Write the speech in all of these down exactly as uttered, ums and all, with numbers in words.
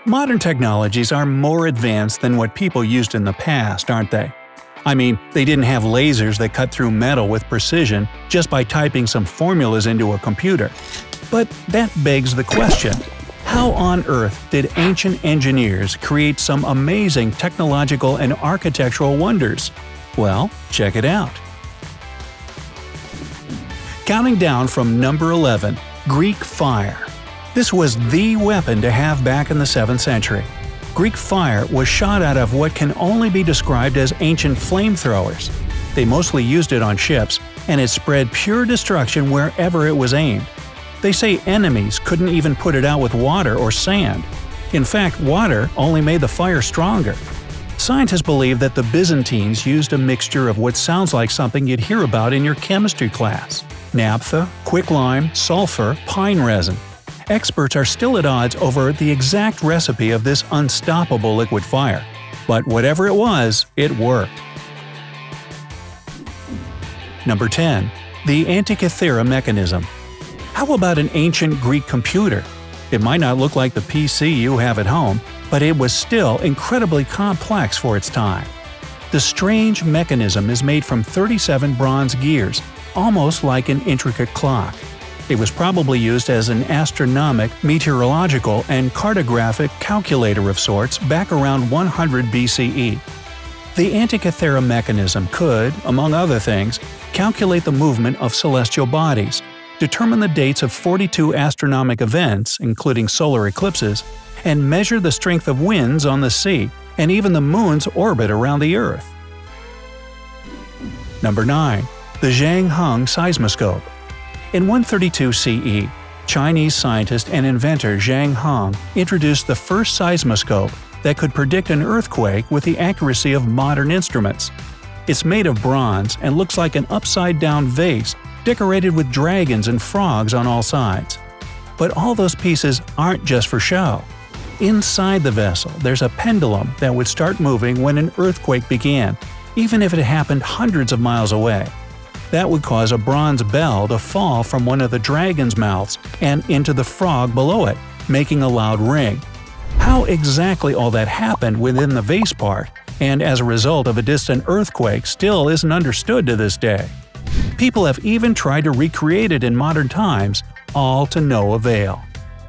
Modern technologies are more advanced than what people used in the past, aren't they? I mean, they didn't have lasers that cut through metal with precision just by typing some formulas into a computer. But that begs the question, how on earth did ancient engineers create some amazing technological and architectural wonders? Well, check it out. Counting down from number eleven, Greek fire. This was the weapon to have back in the seventh century. Greek fire was shot out of what can only be described as ancient flamethrowers. They mostly used it on ships, and it spread pure destruction wherever it was aimed. They say enemies couldn't even put it out with water or sand. In fact, water only made the fire stronger. Scientists believe that the Byzantines used a mixture of what sounds like something you'd hear about in your chemistry class: naphtha, quicklime, sulfur, pine resin. Experts are still at odds over the exact recipe of this unstoppable liquid fire. But whatever it was, it worked. Number ten. The Antikythera Mechanism. How about an ancient Greek computer? It might not look like the P C you have at home, but it was still incredibly complex for its time. The strange mechanism is made from thirty-seven bronze gears, almost like an intricate clock. It was probably used as an astronomic, meteorological, and cartographic calculator of sorts back around one hundred B C E. The Antikythera mechanism could, among other things, calculate the movement of celestial bodies, determine the dates of forty-two astronomic events, including solar eclipses, and measure the strength of winds on the sea and even the moon's orbit around the Earth. Number nine. The Zhang Seismoscope. In one thirty-two C E, Chinese scientist and inventor Zhang introduced the first seismoscope that could predict an earthquake with the accuracy of modern instruments. It's made of bronze and looks like an upside-down vase decorated with dragons and frogs on all sides. But all those pieces aren't just for show. Inside the vessel, there's a pendulum that would start moving when an earthquake began, even if it happened hundreds of miles away. That would cause a bronze bell to fall from one of the dragon's mouths and into the frog below it, making a loud ring. How exactly all that happened within the vase part, and as a result of a distant earthquake, still isn't understood to this day. People have even tried to recreate it in modern times, all to no avail.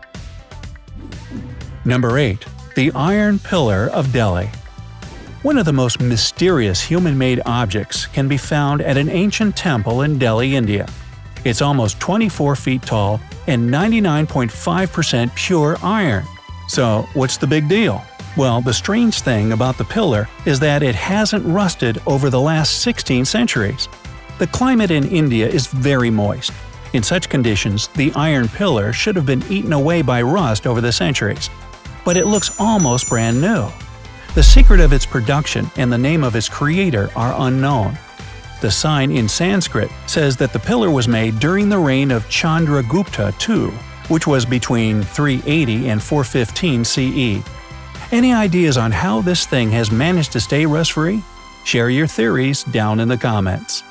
Number eight. The Iron Pillar of Delhi. One of the most mysterious human-made objects can be found at an ancient temple in Delhi, India. It's almost twenty-four feet tall and ninety-nine point five percent pure iron. So what's the big deal? Well, the strange thing about the pillar is that it hasn't rusted over the last sixteen centuries. The climate in India is very moist. In such conditions, the iron pillar should have been eaten away by rust over the centuries. But it looks almost brand new. The secret of its production and the name of its creator are unknown. The sign in Sanskrit says that the pillar was made during the reign of Chandragupta the Second, which was between three eighty and four fifteen C E. Any ideas on how this thing has managed to stay rust-free? Share your theories down in the comments.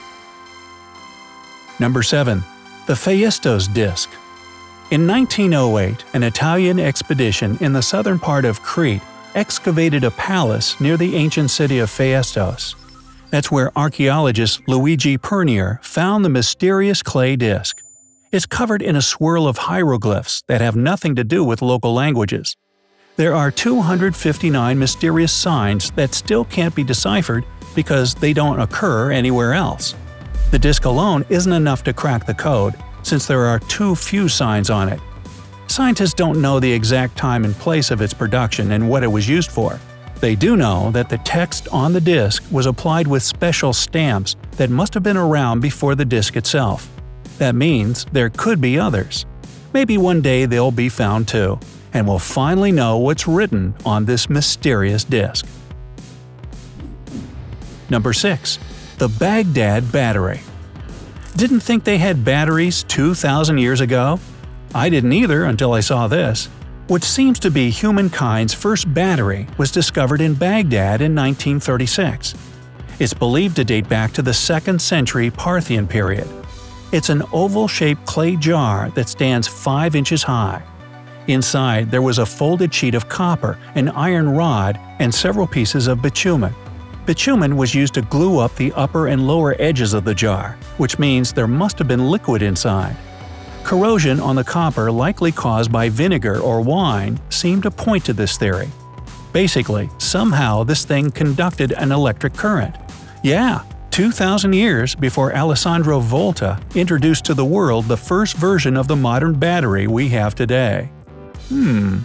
Number seven. The Phaistos Disc. In nineteen oh eight, an Italian expedition in the southern part of Crete excavated a palace near the ancient city of Phaistos. That's where archaeologist Luigi Pernier found the mysterious clay disc. It's covered in a swirl of hieroglyphs that have nothing to do with local languages. There are two hundred fifty-nine mysterious signs that still can't be deciphered because they don't occur anywhere else. The disc alone isn't enough to crack the code, since there are too few signs on it. Scientists don't know the exact time and place of its production and what it was used for. They do know that the text on the disc was applied with special stamps that must have been around before the disc itself. That means there could be others. Maybe one day they'll be found too, and we'll finally know what's written on this mysterious disc. Number six. The Baghdad Battery. Didn't think they had batteries two thousand years ago? I didn't either until I saw this. What seems to be humankind's first battery was discovered in Baghdad in nineteen thirty-six. It's believed to date back to the second century Parthian period. It's an oval-shaped clay jar that stands five inches high. Inside, there was a folded sheet of copper, an iron rod, and several pieces of bitumen. Bitumen was used to glue up the upper and lower edges of the jar, which means there must have been liquid inside. Corrosion on the copper, likely caused by vinegar or wine, seemed to point to this theory. Basically, somehow this thing conducted an electric current. Yeah, two thousand years before Alessandro Volta introduced to the world the first version of the modern battery we have today. Hmm.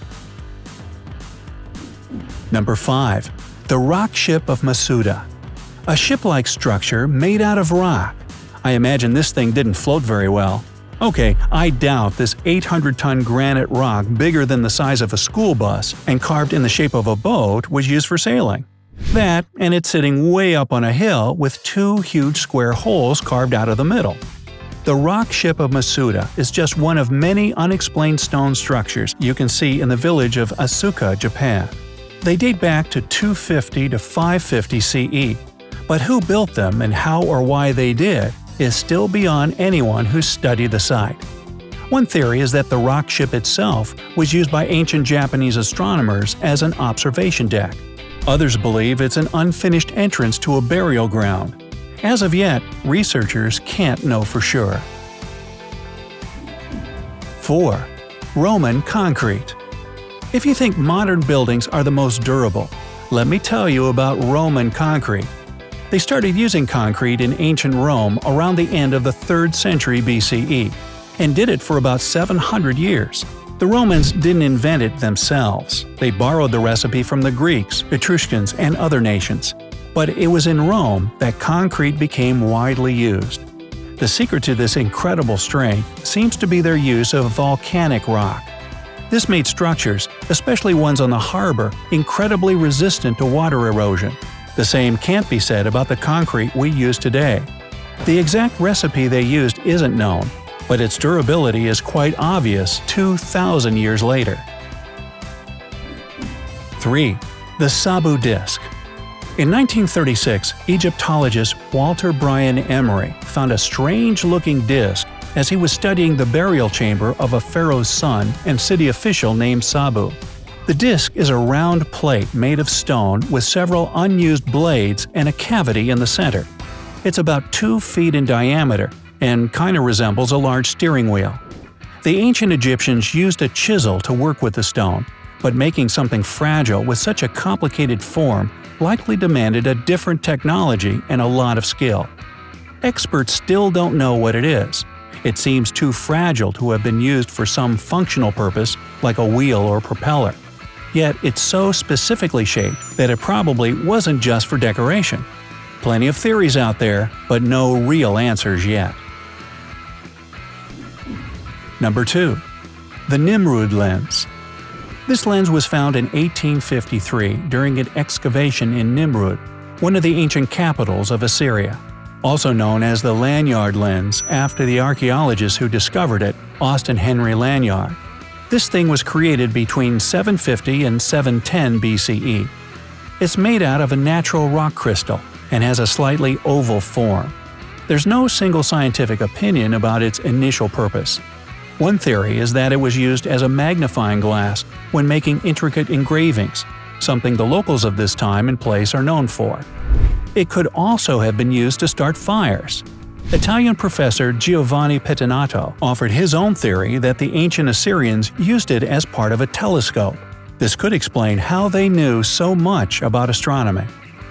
Number five. The Rock Ship of Masuda. A ship-like structure made out of rock. I imagine this thing didn't float very well. Okay, I doubt this eight hundred ton granite rock bigger than the size of a school bus and carved in the shape of a boat was used for sailing. That, and it's sitting way up on a hill with two huge square holes carved out of the middle. The Rock Ship of Masuda is just one of many unexplained stone structures you can see in the village of Asuka, Japan. They date back to two fifty to five fifty C E, but who built them and how or why they did is still beyond anyone who's studied the site. One theory is that the rock ship itself was used by ancient Japanese astronomers as an observation deck. Others believe it's an unfinished entrance to a burial ground. As of yet, researchers can't know for sure. four. Roman concrete. If you think modern buildings are the most durable, let me tell you about Roman concrete. They started using concrete in ancient Rome around the end of the third century B C E, and did it for about seven hundred years. The Romans didn't invent it themselves. They borrowed the recipe from the Greeks, Etruscans, and other nations. But it was in Rome that concrete became widely used. The secret to this incredible strength seems to be their use of volcanic rock. This made structures, especially ones on the harbor, incredibly resistant to water erosion. The same can't be said about the concrete we use today. The exact recipe they used isn't known, but its durability is quite obvious two thousand years later. three. The Sabu Disk. In nineteen thirty-six, Egyptologist Walter Bryan Emery found a strange-looking disk as he was studying the burial chamber of a pharaoh's son and city official named Sabu. The disk is a round plate made of stone with several unused blades and a cavity in the center. It's about two feet in diameter and kinda resembles a large steering wheel. The ancient Egyptians used a chisel to work with the stone, but making something fragile with such a complicated form likely demanded a different technology and a lot of skill. Experts still don't know what it is. It seems too fragile to have been used for some functional purpose like a wheel or propeller. Yet it's so specifically shaped that it probably wasn't just for decoration. Plenty of theories out there, but no real answers yet. Number two. The Nimrud Lens. This lens was found in eighteen fifty-three during an excavation in Nimrud, one of the ancient capitals of Assyria. Also known as the Lanyard lens after the archaeologist who discovered it, Austin Henry Lanyard. This thing was created between seven fifty and seven ten B C E. It's made out of a natural rock crystal and has a slightly oval form. There's no single scientific opinion about its initial purpose. One theory is that it was used as a magnifying glass when making intricate engravings, something the locals of this time and place are known for. It could also have been used to start fires. Italian professor Giovanni Pettinato offered his own theory that the ancient Assyrians used it as part of a telescope. This could explain how they knew so much about astronomy.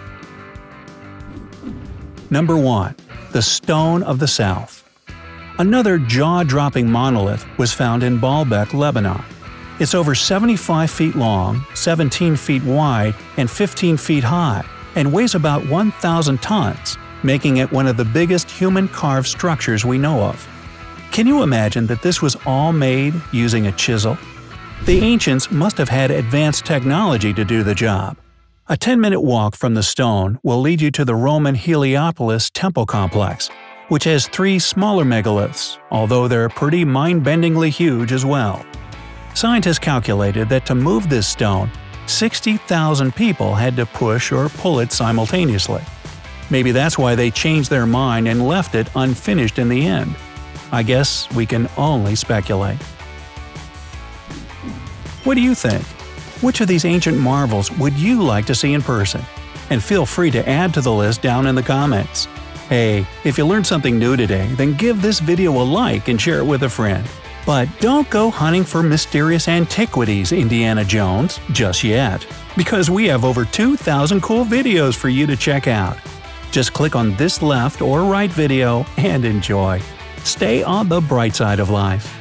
Number one. The Stone of the South. Another jaw-dropping monolith was found in Baalbek, Lebanon. It's over seventy-five feet long, seventeen feet wide, and fifteen feet high, and weighs about one thousand tons, making it one of the biggest human-carved structures we know of. Can you imagine that this was all made using a chisel? The ancients must have had advanced technology to do the job. A ten-minute walk from the stone will lead you to the Roman Heliopolis temple complex, which has three smaller megaliths, although they're pretty mind-bendingly huge as well. Scientists calculated that to move this stone, sixty thousand people had to push or pull it simultaneously. Maybe that's why they changed their mind and left it unfinished in the end. I guess we can only speculate. What do you think? Which of these ancient marvels would you like to see in person? And feel free to add to the list down in the comments. Hey, if you learned something new today, then give this video a like and share it with a friend. But don't go hunting for mysterious antiquities, Indiana Jones, just yet, because we have over two thousand cool videos for you to check out. Just click on this left or right video and enjoy. Stay on the bright side of life.